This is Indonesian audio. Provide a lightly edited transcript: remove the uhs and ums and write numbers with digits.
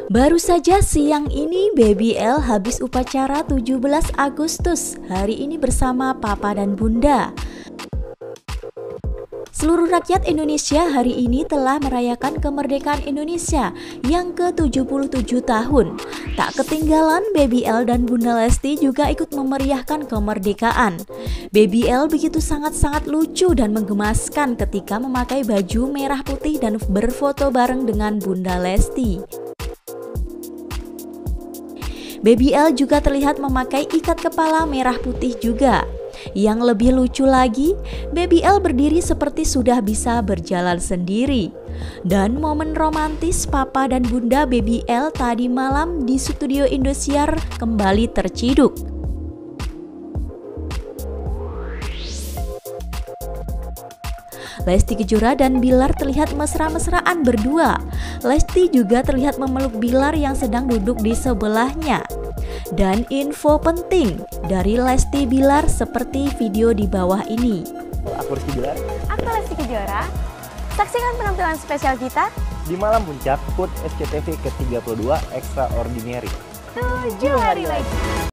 Baru saja siang ini Baby L habis upacara 17 Agustus. Hari ini bersama Papa dan Bunda. Seluruh rakyat Indonesia hari ini telah merayakan kemerdekaan Indonesia yang ke-77 tahun. Tak ketinggalan, Baby L dan Bunda Lesti juga ikut memeriahkan kemerdekaan. Baby L begitu sangat-sangat lucu dan menggemaskan ketika memakai baju merah putih dan berfoto bareng dengan Bunda Lesti. Baby L juga terlihat memakai ikat kepala merah putih juga. Yang lebih lucu lagi, Baby L berdiri seperti sudah bisa berjalan sendiri. Dan momen romantis Papa dan Bunda Baby L tadi malam di studio Indosiar kembali terciduk. Lesti Kejora dan Bilar terlihat mesra-mesraan berdua. Lesti juga terlihat memeluk Bilar yang sedang duduk di sebelahnya. Dan info penting dari Lesti Bilar seperti video di bawah ini. Aku Rizky Bilar. Aku Lesti Kejora. Saksikan penampilan spesial kita Di Malam Puncak HUT SCTV ke-32 Extraordinary. 7 hari lagi.